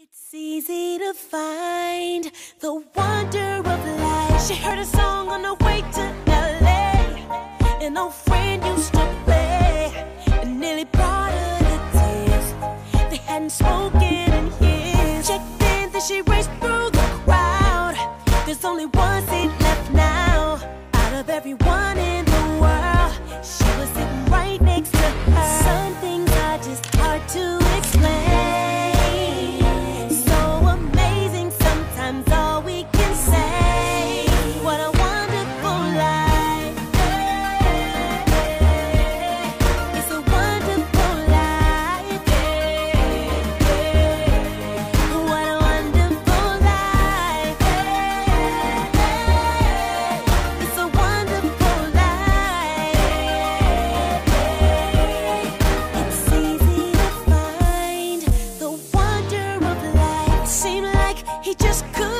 It's easy to find the wonder of life. She heard a song on the way to LA. An old friend used to play and nearly brought her to tears. They hadn't spoken in years. Checked in, then she raced through the crowd. There's only one seat left now. Out of everyone in the world, she was sitting right next to her. Some things are just hard to explain. He just could